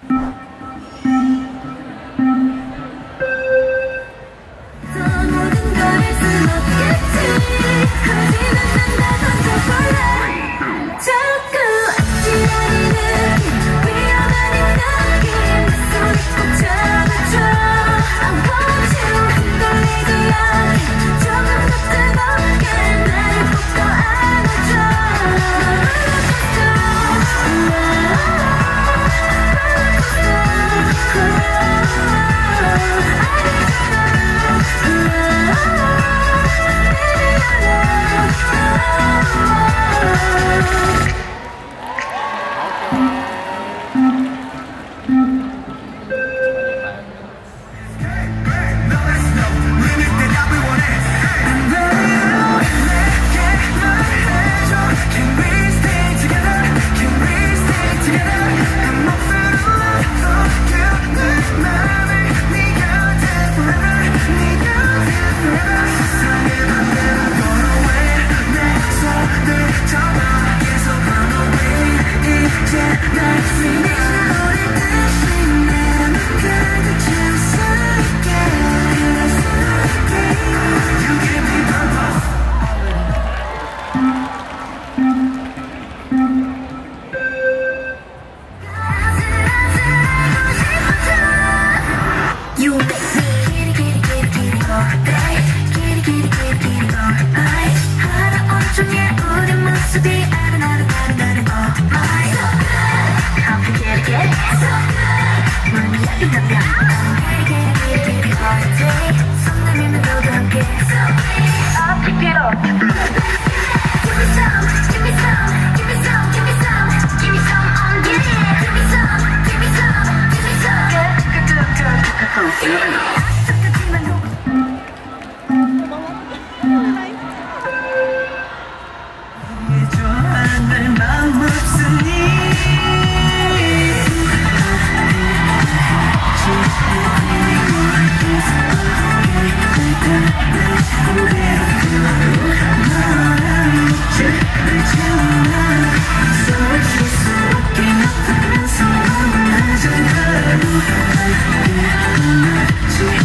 To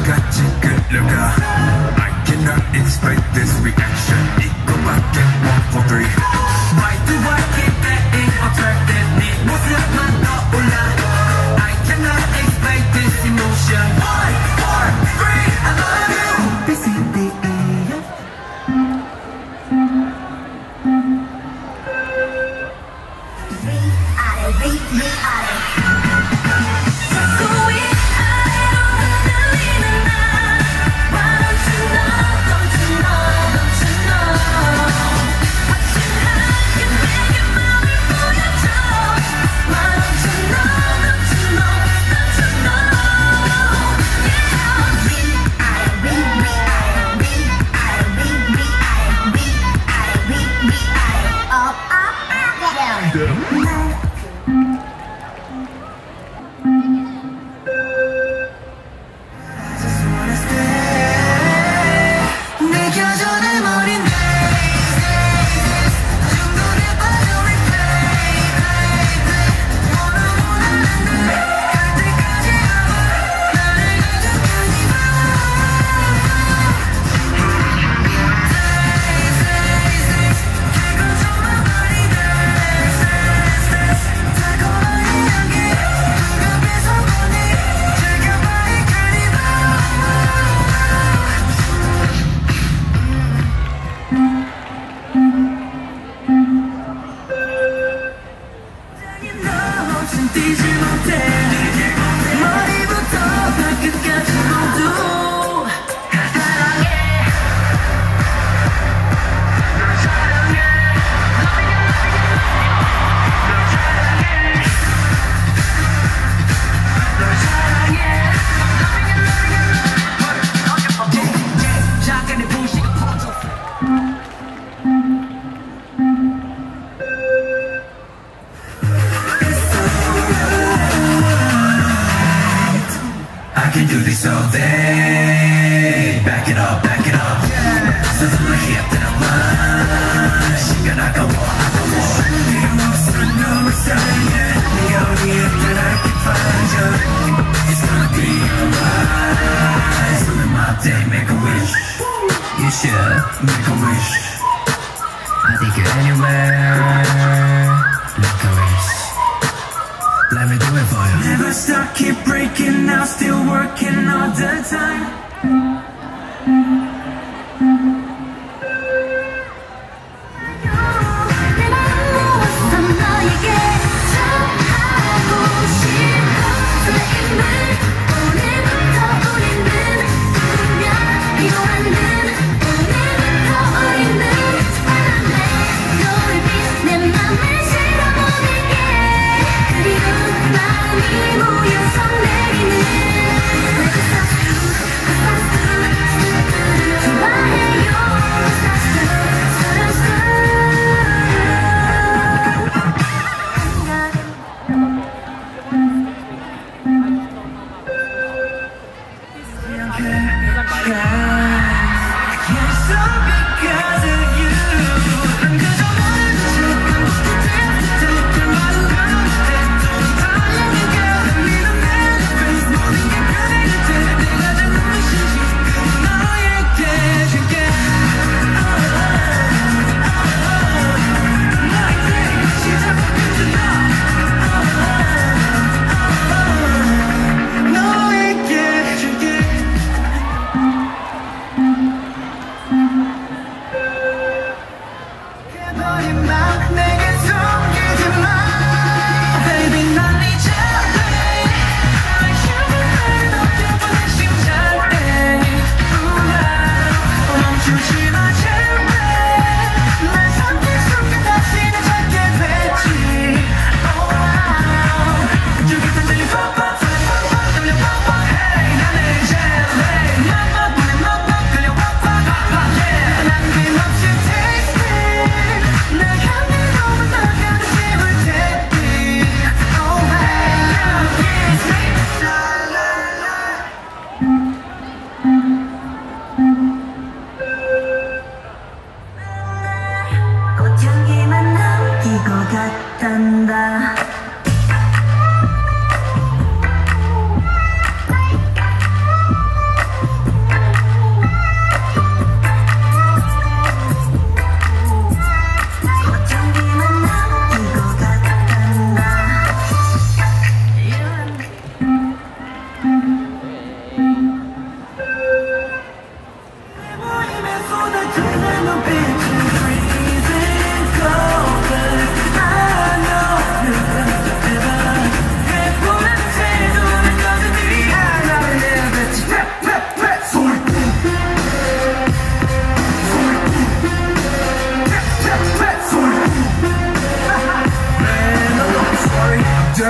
같이 끌려가 I cannot expect this reaction 이거밖에 1, 4, 3 Why do I keep getting attracted 네 모습만 떠올라 I cannot explain this emotion 1, 4, 3 I love you I can do this all day Back it up, back it up 서둘러 힘들어만 시간 아까워 네 모습 너무 사랑해 네 어디에 떠나게 빠져 It's gonna be alright So in my day, make a wish You should make a wish I'll take you anywhere Make a wish Let me do it for you Never stop, keep breaking out Still working all the time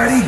ready?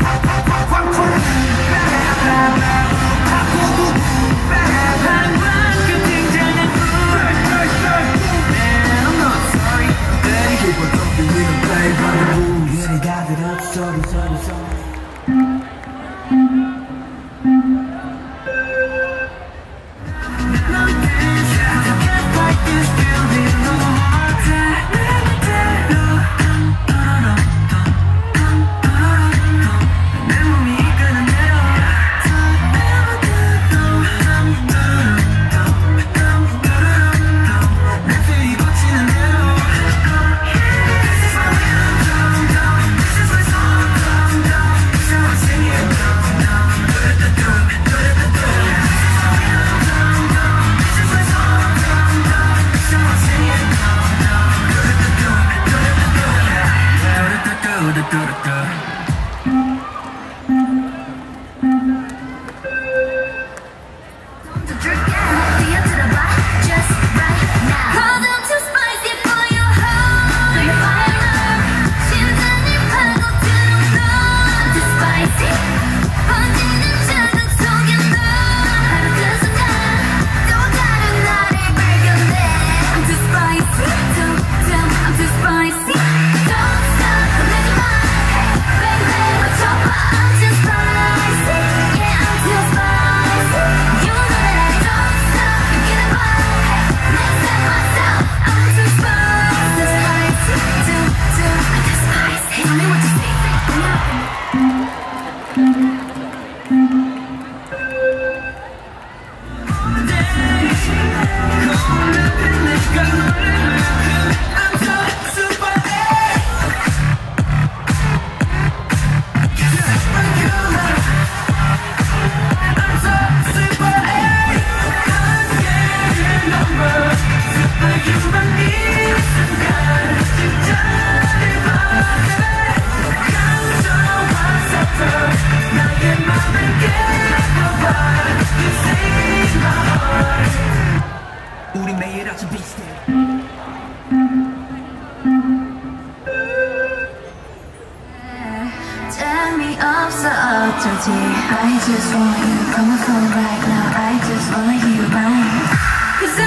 I just want you from the phone right now. I just wanna hear you mine. 'Cause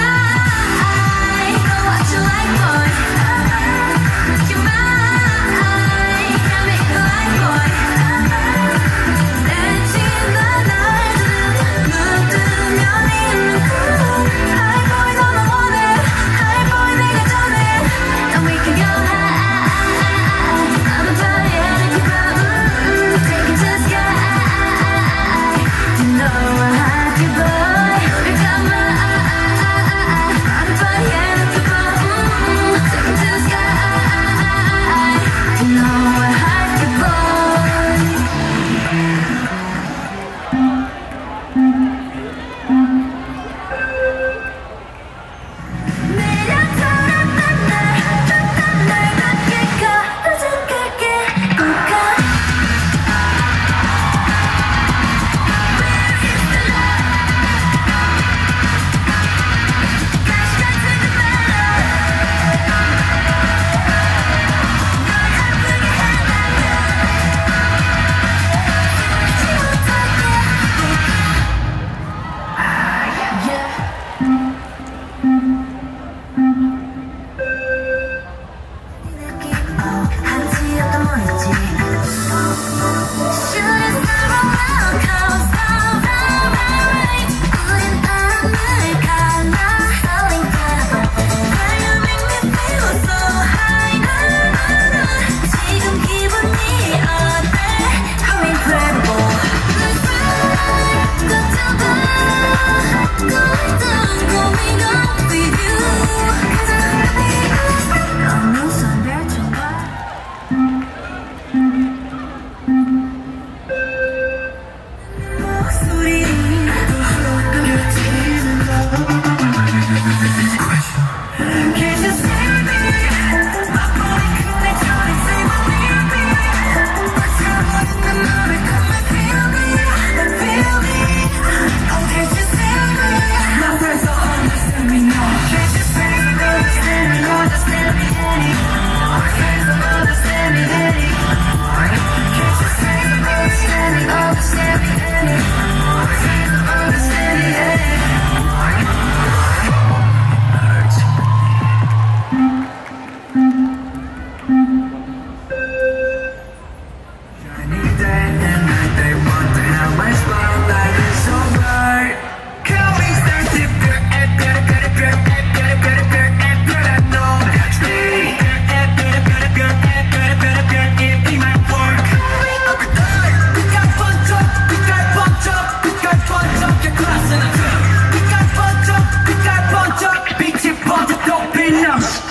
I know what you like, boy. You're mine. Can't make you like, boy. 내친 나날들은 눈 뜨면 있는 cool. High boy 너만 원해. High boy 내가 전해. And we can go high. I'm a party and if you go, take it to the sky. You know I'm happy boy. We got my I'm a party and if you go,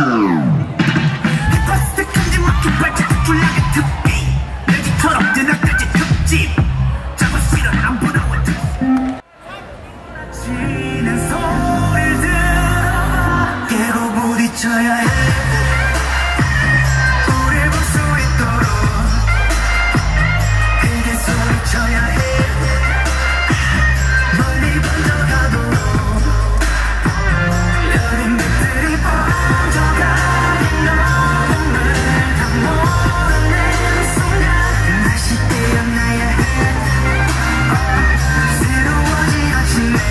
힙합스틱한지 막힌 발자국 굴락의 특기 내지처럼 드나까지 특집 자고 싫어 안 부러워 지는 소리를 들어봐 깨고 부딪혀야 해 우릴 볼 수 있도록 크게 소리쳐야 해 멀리 번져가도록 여린 빛들이 번져가는 어둠을 다 몰아내는 순간 다시 깨어나야 해 새로워진 아침에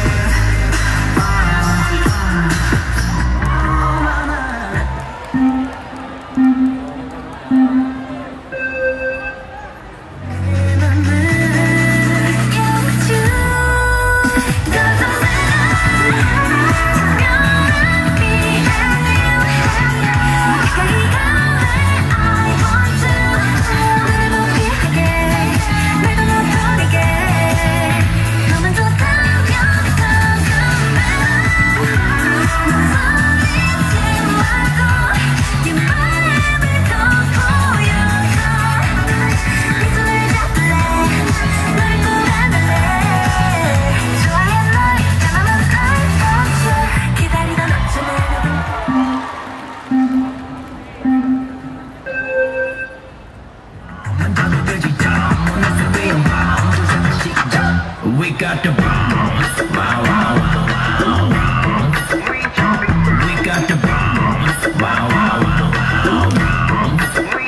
We got the bombs, wow, wow, wow, wow. We got the bombs, wow, wow, wow, wow.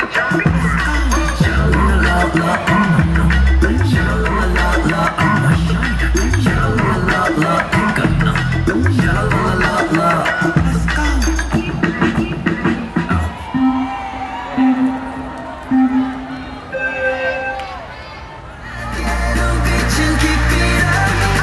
Let's go.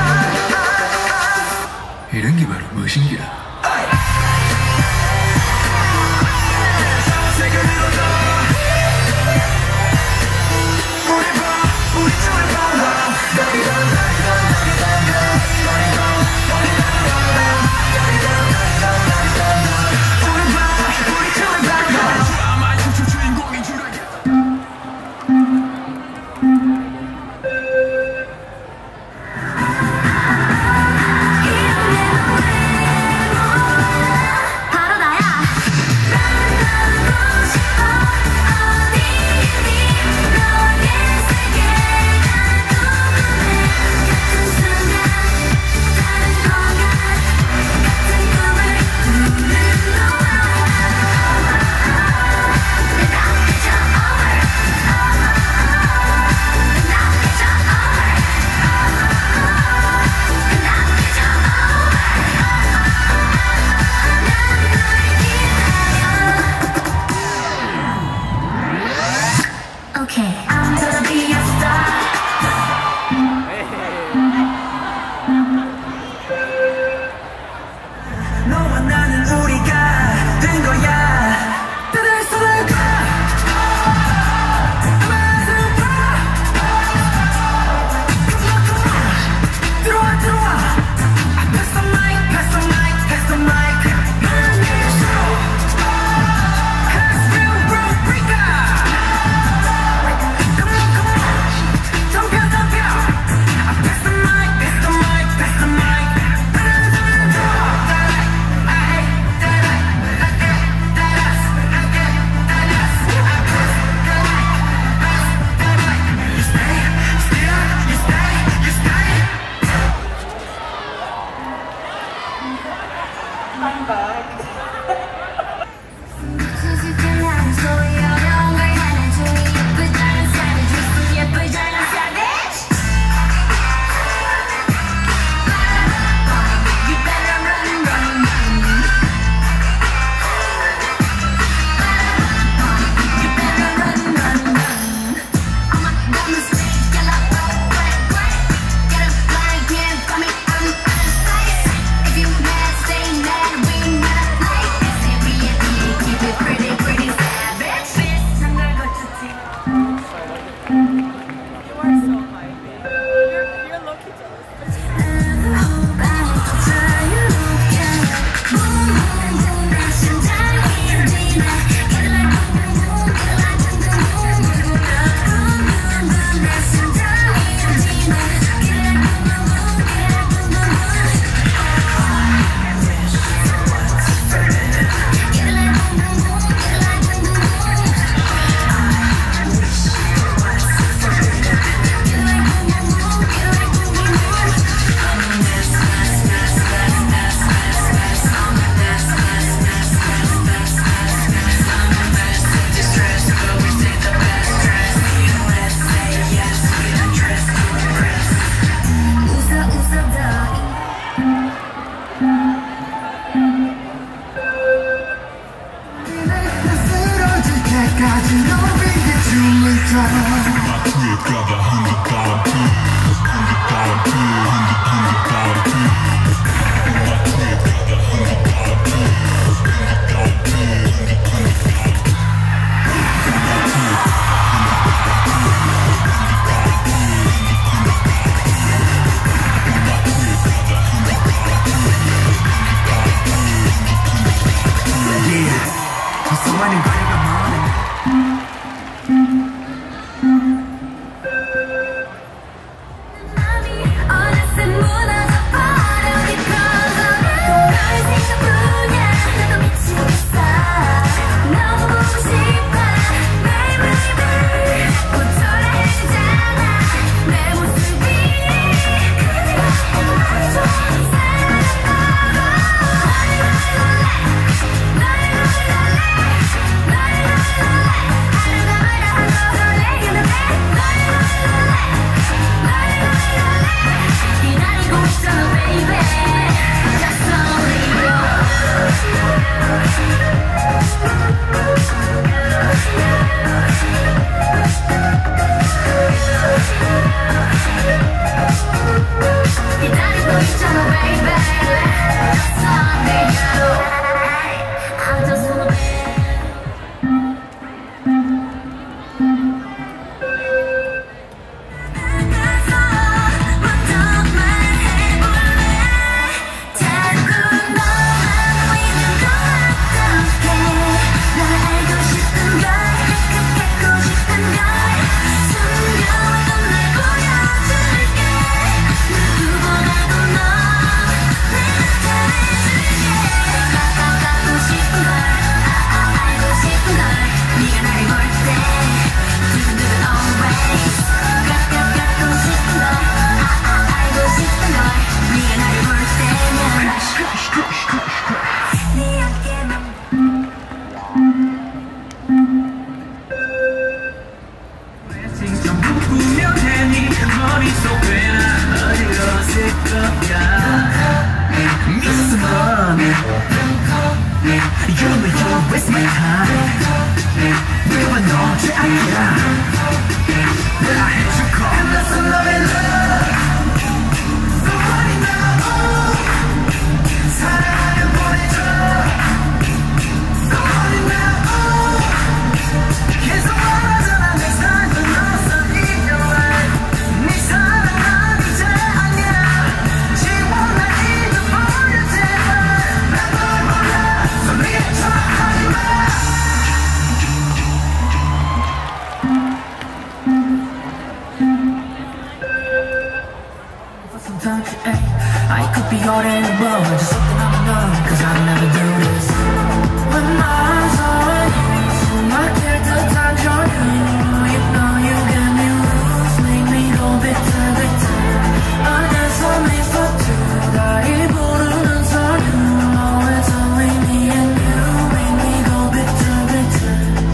I could be all in the world, just something I'm alone, cause I'll never do this. When my eyes on you, so my character times on you. You know you get me loose, make me go bitter, bitter. I guess I'm made for two, 나를 부르는 소리. Oh, it's only me and you, make me go bitter, bitter.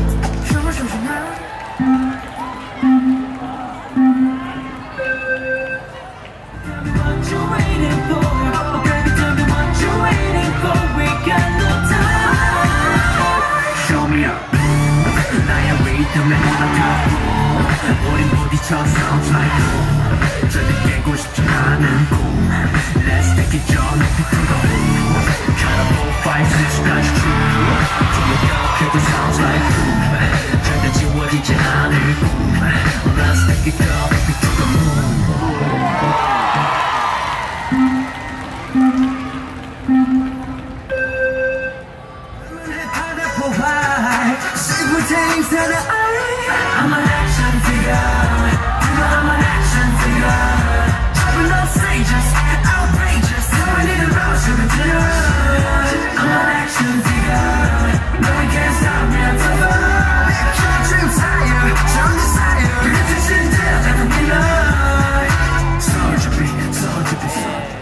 Show you now. 우린 부딪혀 sounds like boom 절대 깨고 싶지 않은 꿈 Let's take it 저 높이 큰 거 Carnival 5, 6까지 true 조용해도 sounds like boom 절대 지워지지 않을 꿈 Let's take it 저 높이 큰 거 바다 뽑아 I'm an action figure. I'm an action figure. Jumping off stages, outrageous. I need a rush of adrenaline. I'm an action figure. No one can stop me until the dreams higher, strong desire. This is in death every midnight. Soldier be, soldier be.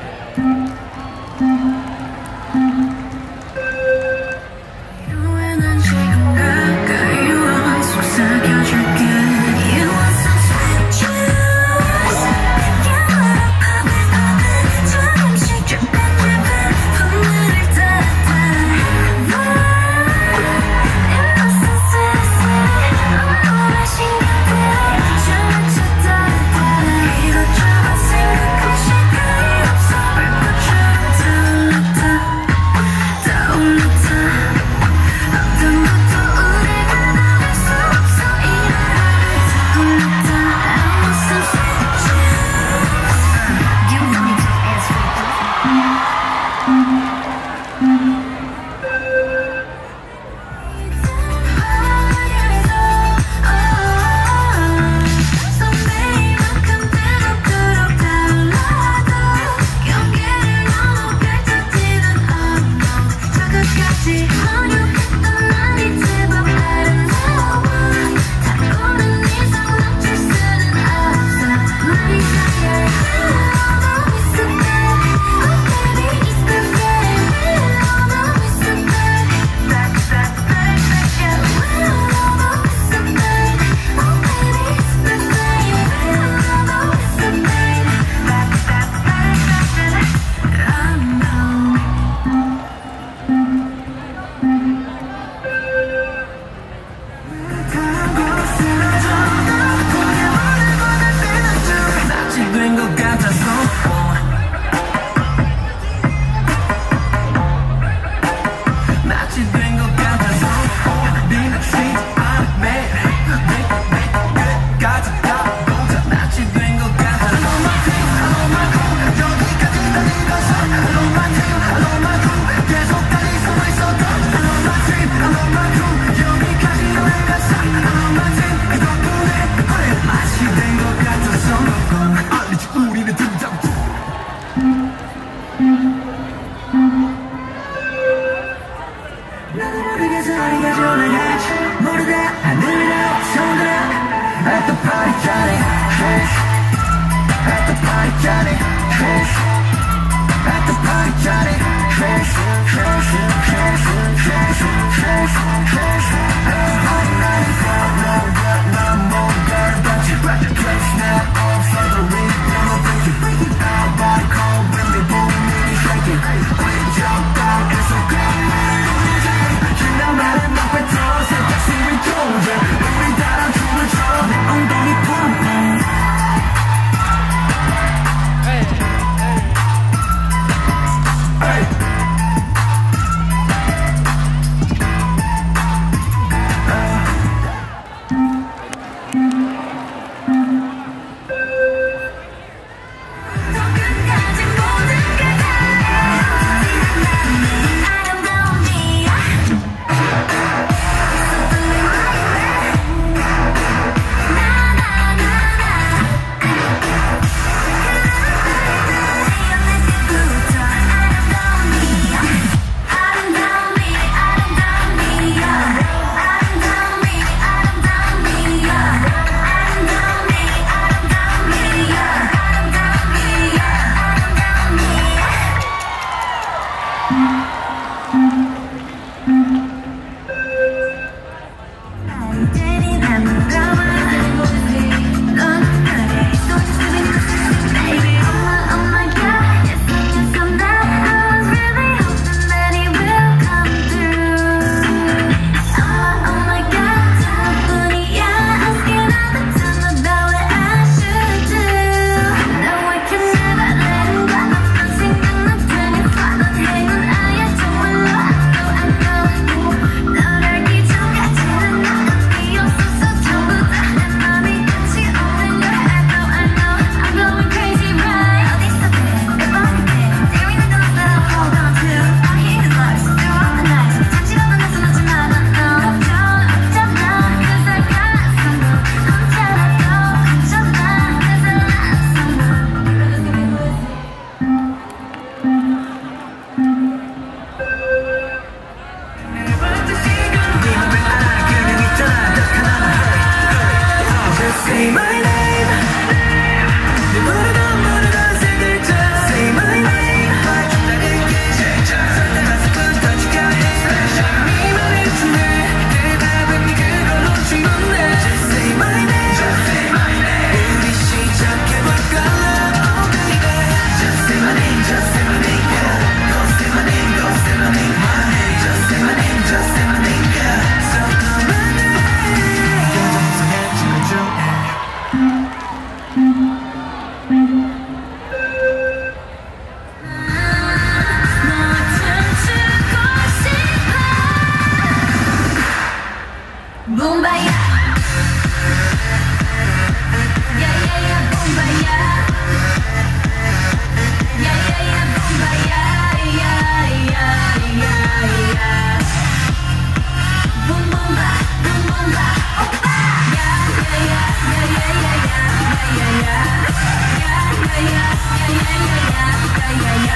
At the party, Johnny, at the party, Johnny, at the party, Johnny, I'm ready for no good, no more girl. Don't you grab your place now, all for the ring. Never think you break it down, body cold, really boom, really shaking. Quick jump down, it's okay. 지나가는 눈빛으로 새벽심이 도전. 우리 따라 춤을 춰, 내 엉덩이 펌펌. 붐바야 야야야 붐바야 야야야 붐바야 야야야야 붐붐바 붐붐바 오빠 야야야 야야야야 야야야 야야야 야야야야 야야야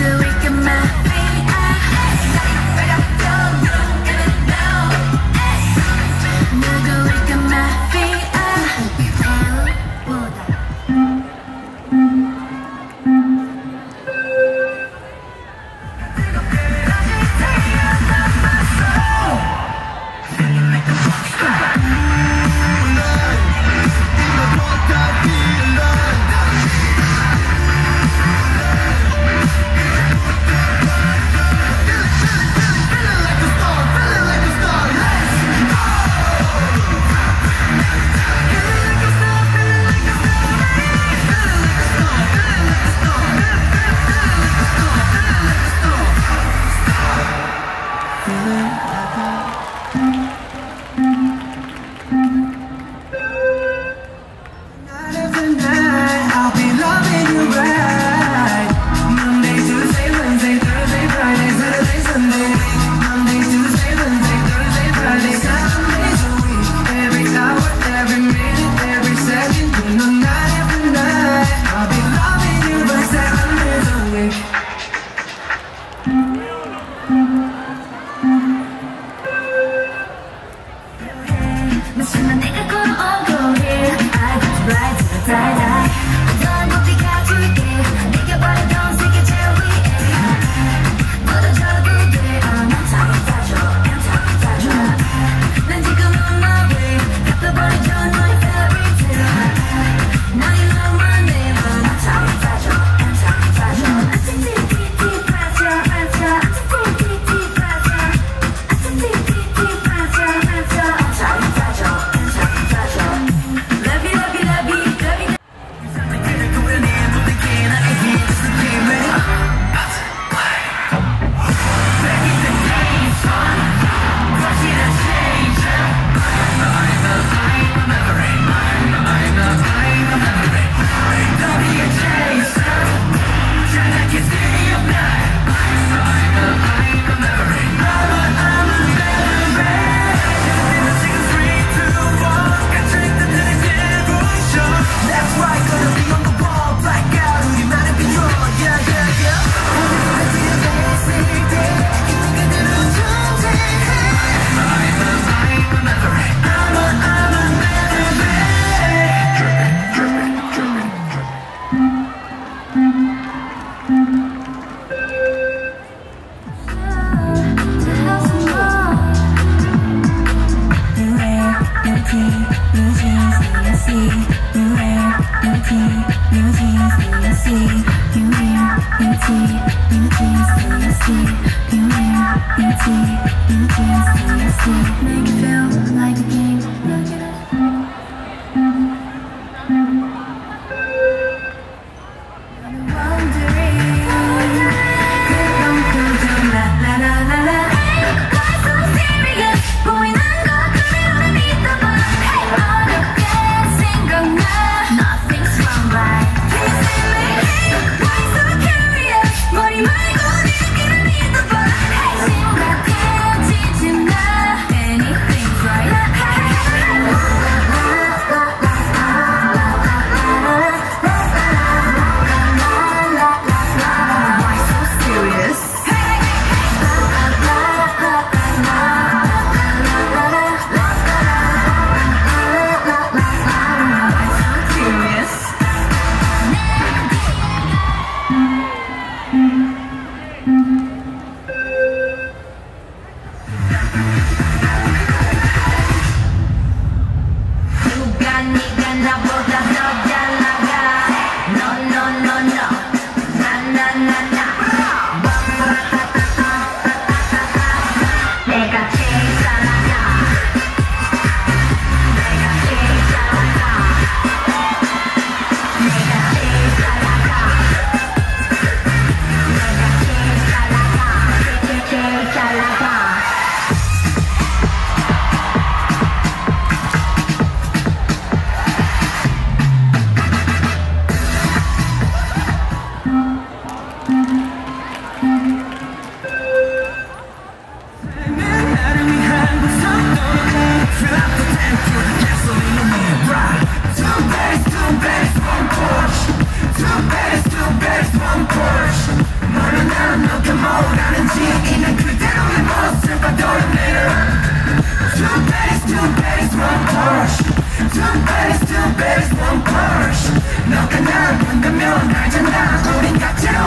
Anything's right.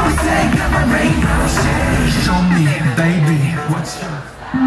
always say you're my rainbow shade. Show me, baby, what's your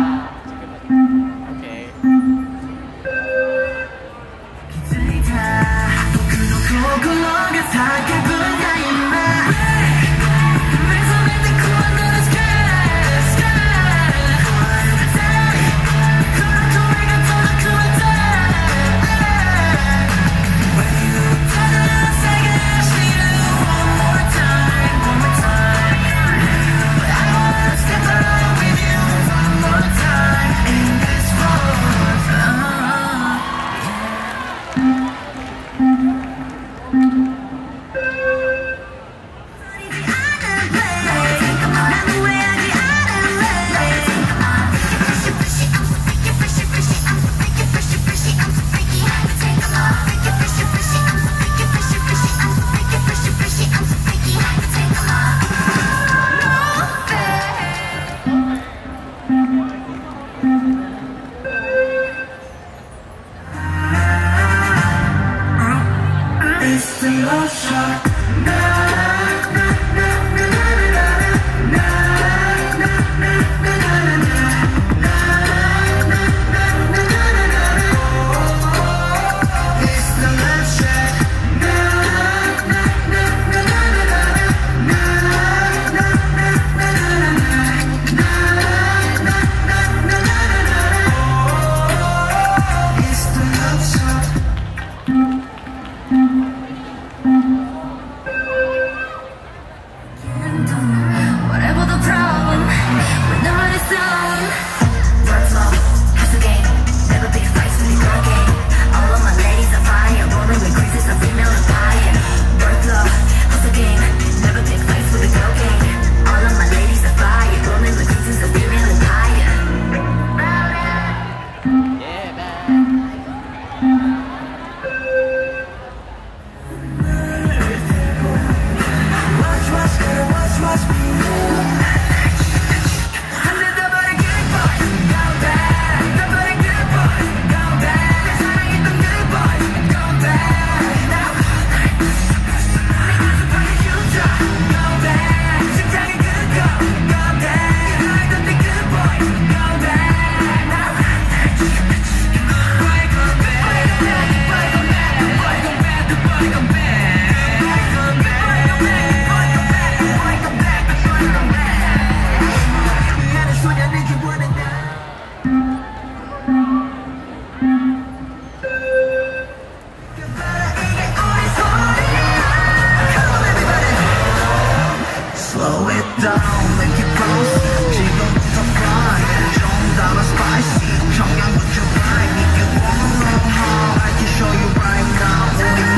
it's the love shot. Whatever the problem, we know it is on. Work flow, hustle game, never pick fights with the girl game. All of my ladies are fire, rolling with creases of female empire. Work flow, hustle game, never pick fights with the girl game. All of my ladies are fire, rolling with creases of female empire. Yeah, man. Slow it down, make it close. 지금부터 fly, 좀 더 spicy. 청양고추 vibe, if you wanna know how I can show you right now.